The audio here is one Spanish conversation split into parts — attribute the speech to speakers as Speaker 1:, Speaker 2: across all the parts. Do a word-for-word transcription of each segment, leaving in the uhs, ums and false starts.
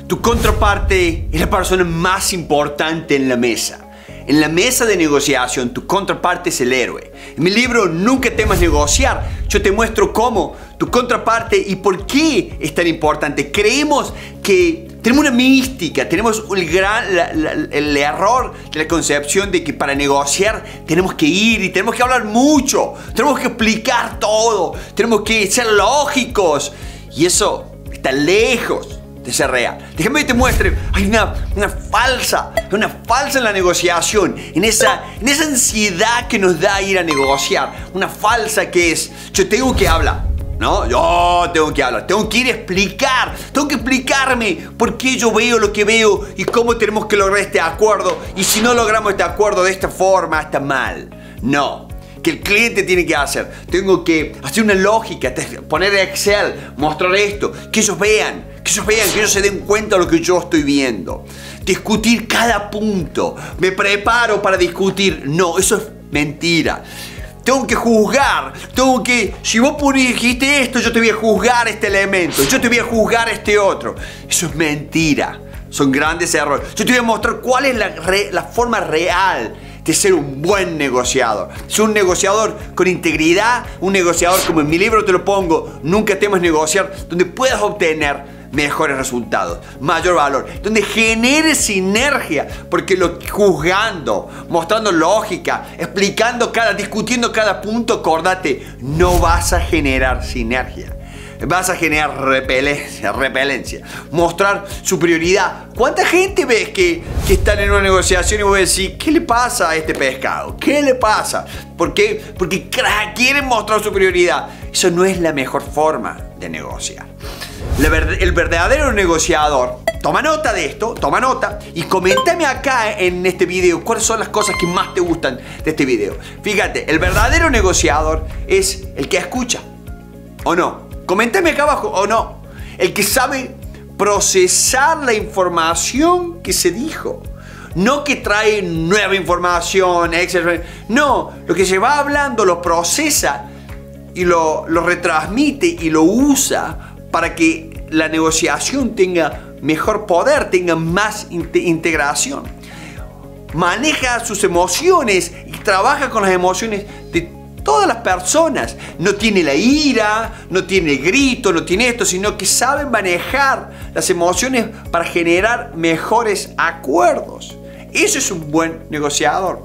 Speaker 1: Tu contraparte es la persona más importante en la mesa. En la mesa de negociación, tu contraparte es el héroe. En mi libro Nunca temas negociar, yo te muestro cómo tu contraparte y por qué es tan importante. Creemos que tenemos una mística, tenemos el, gran, la, la, el error de la concepción de que para negociar tenemos que ir y tenemos que hablar mucho, tenemos que explicar todo, tenemos que ser lógicos. Y eso está lejos de ser real. Déjame que te muestre. Hay una, una falsa, una falsa en la negociación, en esa, en esa ansiedad que nos da ir a negociar. Una falsa que es, yo tengo que hablar, ¿no? Yo tengo que hablar, tengo que ir a explicar, tengo que explicarme por qué yo veo lo que veo y cómo tenemos que lograr este acuerdo. Y si no logramos este acuerdo de esta forma, está mal. No. Que el cliente tiene que hacer. Tengo que hacer una lógica, poner Excel, mostrar esto, que ellos vean, que ellos vean, que ellos se den cuenta de lo que yo estoy viendo. Discutir cada punto. Me preparo para discutir. No, eso es mentira. Tengo que juzgar, tengo que, si vos dijiste esto, yo te voy a juzgar este elemento, yo te voy a juzgar este otro. Eso es mentira. Son grandes errores. Yo te voy a mostrar cuál es la, re, la forma real de ser un buen negociador. Ser un negociador con integridad, un negociador como en mi libro te lo pongo, Nunca temas negociar, donde puedas obtener mejores resultados, mayor valor, donde genere sinergia, porque lo juzgando, mostrando lógica, explicando cada, discutiendo cada punto, acordate, no vas a generar sinergia. Vas a generar repelencia, repelencia, mostrar superioridad. ¿Cuánta gente ves que, que están en una negociación y vos decís, ¿qué le pasa a este pescado? ¿Qué le pasa? ¿Por qué? Porque quieren mostrar superioridad. Eso no es la mejor forma de negociar. La ver, el verdadero negociador, toma nota de esto, toma nota y coméntame acá en este video cuáles son las cosas que más te gustan de este video. Fíjate, el verdadero negociador es el que escucha, ¿o no? Coméntame acá abajo, ¿o no? El que sabe procesar la información que se dijo. No que trae nueva información, etcétera. No, lo que se va hablando lo procesa y lo, lo retransmite y lo usa para que la negociación tenga mejor poder, tenga más integración. Maneja sus emociones y trabaja con las emociones de todas las personas. No tiene la ira, no tiene el grito, no tiene esto, sino que sabe manejar las emociones para generar mejores acuerdos. Eso es un buen negociador.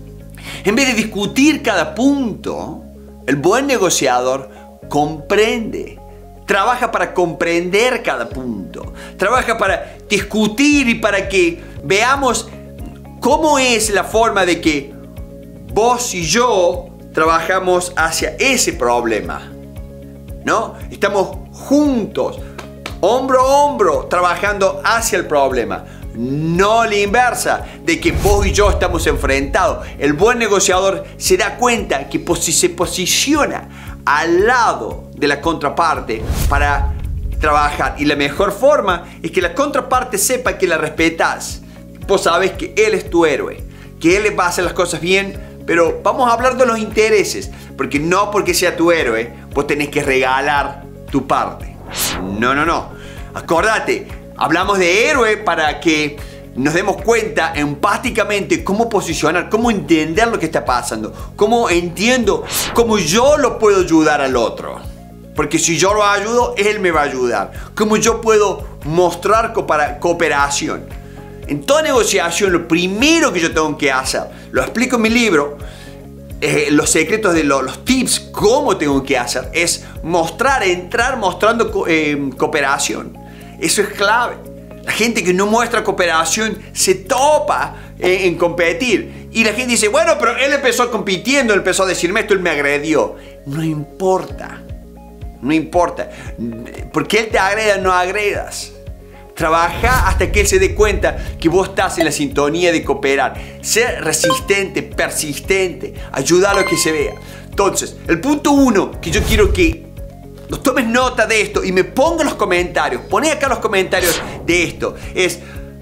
Speaker 1: En vez de discutir cada punto, el buen negociador comprende. Trabaja para comprender cada punto. Trabaja para discutir y para que veamos cómo es la forma de que vos y yo trabajamos hacia ese problema, ¿no? Estamos juntos, hombro a hombro, trabajando hacia el problema. No la inversa, de que vos y yo estamos enfrentados. El buen negociador se da cuenta que si se posiciona al lado de la contraparte para trabajar. Y la mejor forma es que la contraparte sepa que la respetas. Vos sabés que él es tu héroe, que él va a hacer las cosas bien. Pero vamos a hablar de los intereses, porque no porque sea tu héroe, vos tenés que regalar tu parte. No, no, no. Acordate, hablamos de héroe para que nos demos cuenta empáticamente cómo posicionar, cómo entender lo que está pasando, cómo entiendo, cómo yo lo puedo ayudar al otro. Porque si yo lo ayudo, él me va a ayudar. Cómo yo puedo mostrar cooperación. En toda negociación, lo primero que yo tengo que hacer, lo explico en mi libro, eh, los secretos de lo, los tips, cómo tengo que hacer, es mostrar, entrar mostrando co eh, cooperación. Eso es clave. La gente que no muestra cooperación se topa eh, en competir. Y la gente dice, bueno, pero él empezó compitiendo, él empezó a decirme esto, él me agredió. No importa. No importa. Porque él te agreda, no agredas. Trabaja hasta que él se dé cuenta que vos estás en la sintonía de cooperar. Ser resistente, persistente, ayudar a lo que se vea. Entonces, el punto uno que yo quiero que nos tomes nota de esto y me pongan los comentarios, poné acá los comentarios de esto, es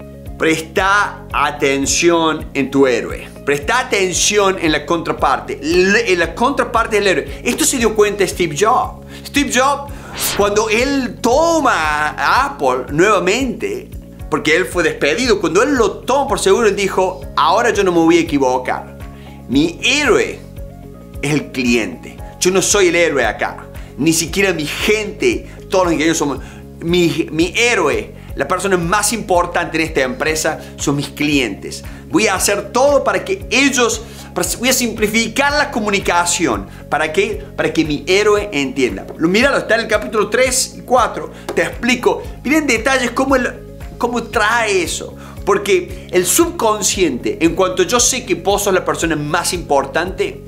Speaker 1: presta atención en tu héroe. Presta atención en la contraparte. En la contraparte del héroe. Esto se dio cuenta Steve Jobs. Steve Jobs, cuando él toma a Apple nuevamente, porque él fue despedido. Cuando él lo tomó por seguro, él dijo, ahora yo no me voy a equivocar. Mi héroe es el cliente. Yo no soy el héroe acá. Ni siquiera mi gente, todos los ingenieros somos... Mi, mi héroe, la persona más importante en esta empresa son mis clientes. Voy a hacer todo para que ellos... Voy a simplificar la comunicación. ¿Para qué? Para que mi héroe entienda. Míralo, está en el capítulo tres y cuatro. Te explico. Miren detalles cómo, el, cómo trae eso. Porque el subconsciente, en cuanto yo sé que vos sos la persona más importante,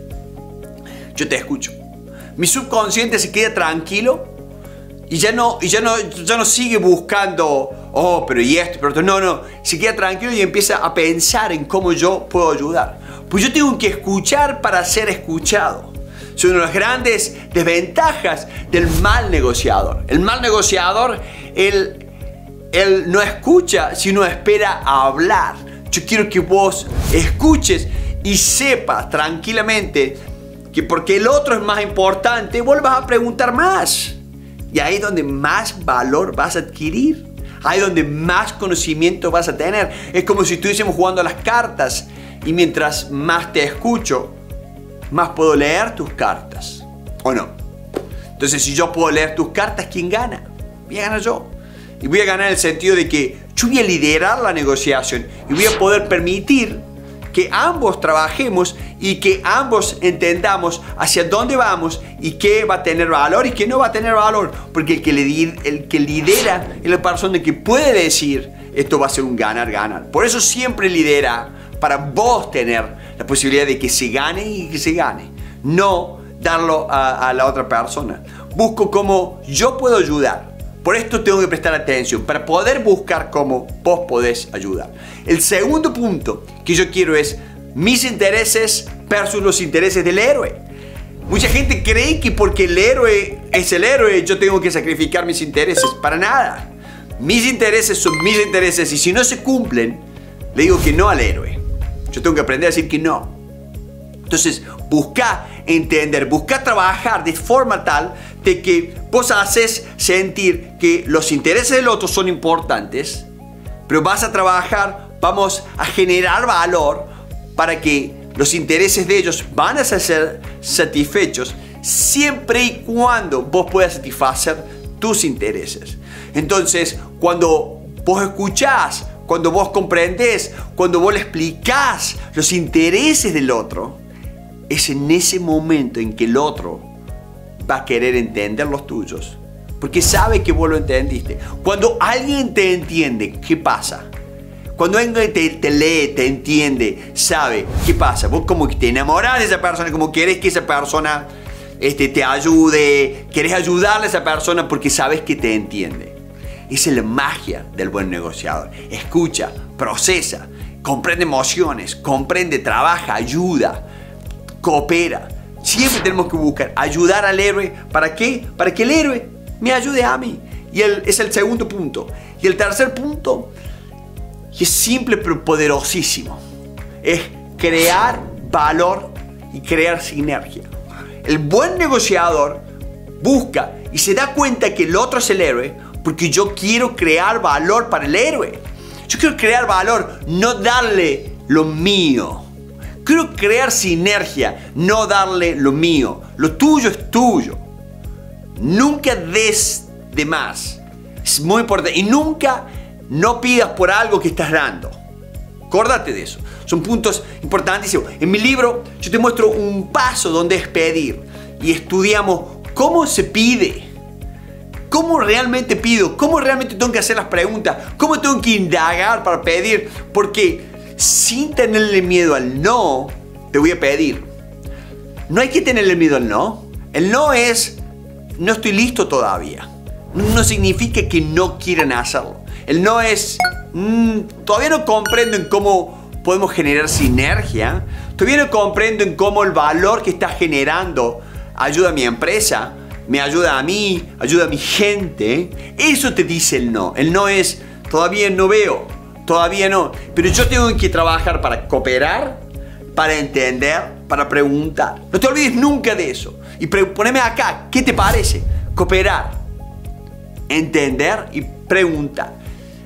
Speaker 1: yo te escucho. Mi subconsciente se queda tranquilo y ya no, y ya no, ya no sigue buscando, oh, pero y esto, pero esto. No, no. Se queda tranquilo y empieza a pensar en cómo yo puedo ayudar. Pues yo tengo que escuchar para ser escuchado. Es una de las grandes desventajas del mal negociador. El mal negociador, él, él no escucha, sino espera a hablar. Yo quiero que vos escuches y sepas tranquilamente que porque el otro es más importante, vos le vas a preguntar más. Y ahí es donde más valor vas a adquirir. Ahí es donde más conocimiento vas a tener. Es como si estuviésemos jugando a las cartas. Y mientras más te escucho, más puedo leer tus cartas. ¿O no? Entonces, si yo puedo leer tus cartas, ¿quién gana? Voy a ganar yo. Y voy a ganar en el sentido de que yo voy a liderar la negociación. Y voy a poder permitir que ambos trabajemos y que ambos entendamos hacia dónde vamos y qué va a tener valor y qué no va a tener valor. Porque el que, le, el que lidera es la persona que puede decir, esto va a ser un ganar-ganar. Por eso siempre lidera, para vos tener la posibilidad de que se gane y que se gane. No darlo a, a la otra persona. Busco cómo yo puedo ayudar. Por esto tengo que prestar atención, para poder buscar cómo vos podés ayudar. El segundo punto que yo quiero es mis intereses versus los intereses del héroe. Mucha gente cree que porque el héroe es el héroe, yo tengo que sacrificar mis intereses. Para nada. Mis intereses son mis intereses y si no se cumplen, le digo que no al héroe. Yo tengo que aprender a decir que no. Entonces, busca entender, busca trabajar de forma tal de que vos haces sentir que los intereses del otro son importantes, pero vas a trabajar, vamos a generar valor para que los intereses de ellos van a ser satisfechos siempre y cuando vos puedas satisfacer tus intereses. Entonces, cuando vos escuchás, cuando vos comprendés, cuando vos le explicás los intereses del otro, es en ese momento en que el otro va a querer entender los tuyos. Porque sabe que vos lo entendiste. Cuando alguien te entiende, ¿qué pasa? Cuando alguien te, te lee, te entiende, sabe, ¿qué pasa? Vos como que te enamorás de esa persona, como querés que esa persona este, te ayude, querés ayudarle a esa persona porque sabes que te entiende. Esa es la magia del buen negociador. Escucha, procesa, comprende emociones, comprende, trabaja, ayuda, coopera. Siempre tenemos que buscar ayudar al héroe. ¿Para qué? Para que el héroe me ayude a mí. Y el, es el segundo punto. Y el tercer punto, que es simple pero poderosísimo, es crear valor y crear sinergia. El buen negociador busca y se da cuenta que el otro es el héroe porque yo quiero crear valor para el héroe. Yo quiero crear valor, no darle lo mío. Quiero crear sinergia, no darle lo mío. Lo tuyo es tuyo. Nunca des de más. Es muy importante. Y nunca no pidas por algo que estás dando. Acordate de eso. Son puntos importantísimos. En mi libro yo te muestro un paso donde es pedir. Y estudiamos cómo se pide. ¿Cómo realmente pido? ¿Cómo realmente tengo que hacer las preguntas? ¿Cómo tengo que indagar para pedir? Porque sin tenerle miedo al no, te voy a pedir. No hay que tenerle miedo al no. El no es, no estoy listo todavía. No significa que no quieran hacerlo. El no es, mmm, todavía no comprendo en cómo podemos generar sinergia. Todavía no comprendo en cómo el valor que está generando ayuda a mi empresa, me ayuda a mí, ayuda a mi gente. Eso te dice el no. El no es, todavía no veo, todavía no. Pero yo tengo que trabajar para cooperar, para entender, para preguntar. No te olvides nunca de eso. Y poneme acá, ¿qué te parece? Cooperar, entender y preguntar.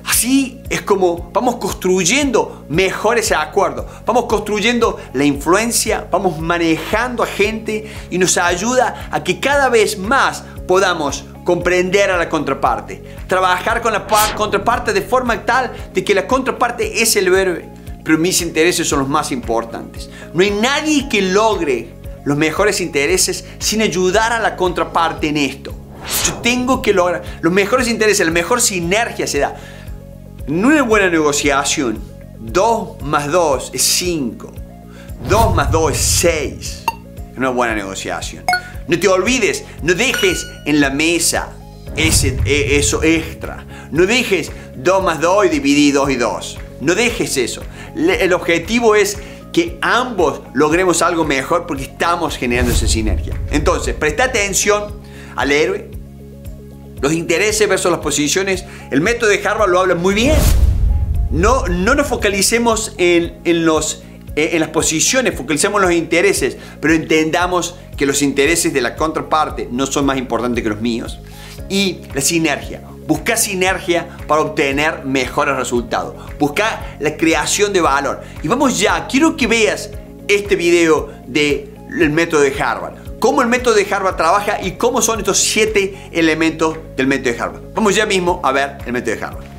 Speaker 1: Así es como vamos construyendo mejores acuerdos, vamos construyendo la influencia, vamos manejando a gente y nos ayuda a que cada vez más podamos comprender a la contraparte, trabajar con la contraparte de forma tal de que la contraparte es el héroe, pero mis intereses son los más importantes. No hay nadie que logre los mejores intereses sin ayudar a la contraparte en esto. Yo tengo que lograr los mejores intereses, la mejor sinergia se da. En una buena negociación, dos más dos es cinco. dos más dos es seis. En una buena negociación. No te olvides, no dejes en la mesa ese, eso extra. No dejes dos más dos y dividí dos y dos. No dejes eso. El objetivo es que ambos logremos algo mejor porque estamos generando esa sinergia. Entonces, presta atención al héroe. Los intereses versus las posiciones. El método de Harvard lo habla muy bien. No, no nos focalicemos en, en, los, en las posiciones, focalicemos en los intereses, pero entendamos que los intereses de la contraparte no son más importantes que los míos. Y la sinergia. Busca sinergia para obtener mejores resultados. Busca la creación de valor. Y vamos ya, quiero que veas este video del método de Harvard. Cómo el método de Harvard trabaja y cómo son estos siete elementos del método de Harvard. Vamos ya mismo a ver el método de Harvard.